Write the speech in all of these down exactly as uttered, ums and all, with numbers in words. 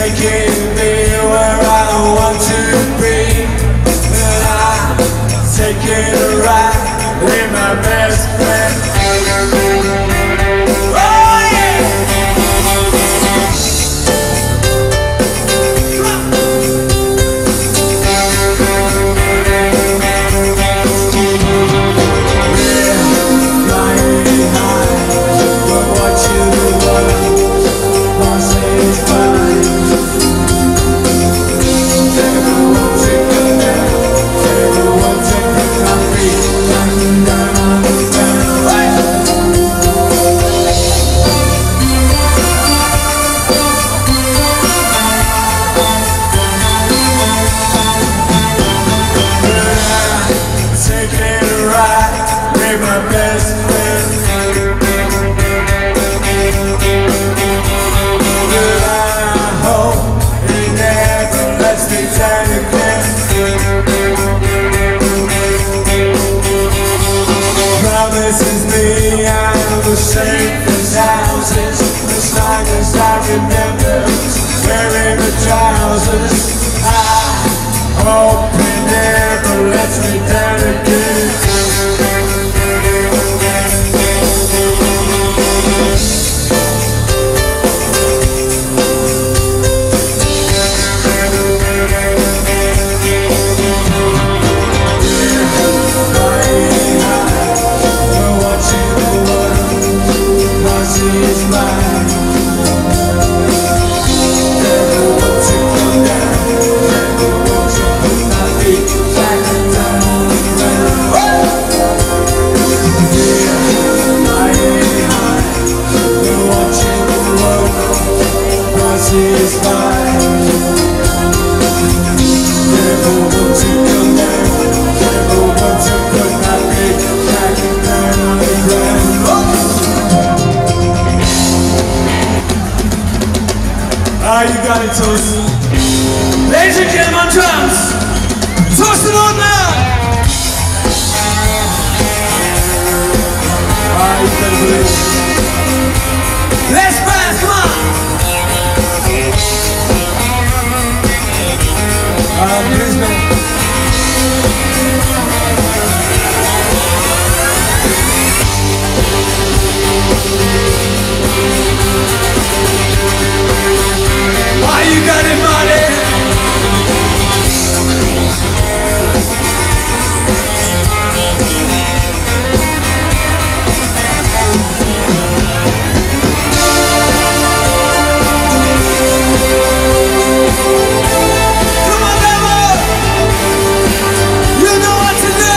taking me where I want to be. And I'm taking a ride with my best friend. Promises me I'm the safest houses, as long as I remember wearing the trousers. I hope he never lets me down again. Ah, you got it, Toast. Ladies and gentlemen, on drums, Toast and on now. Ah, you better believe it. Let's pass, come on. Ah, please, man. Why you got it, money? Come on, Demo! You know what to do!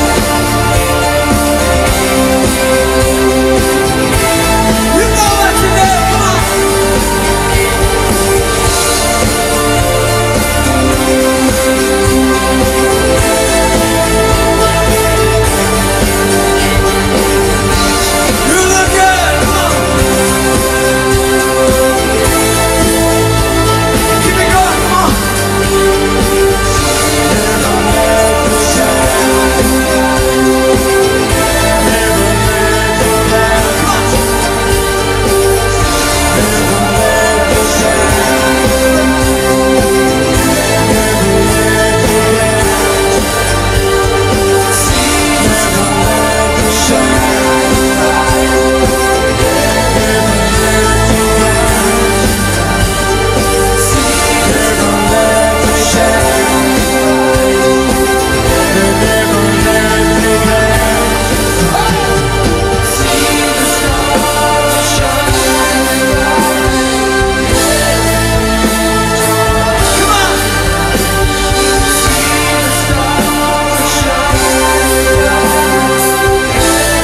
You know what to do, come on!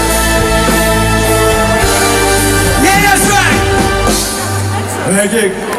Thank you.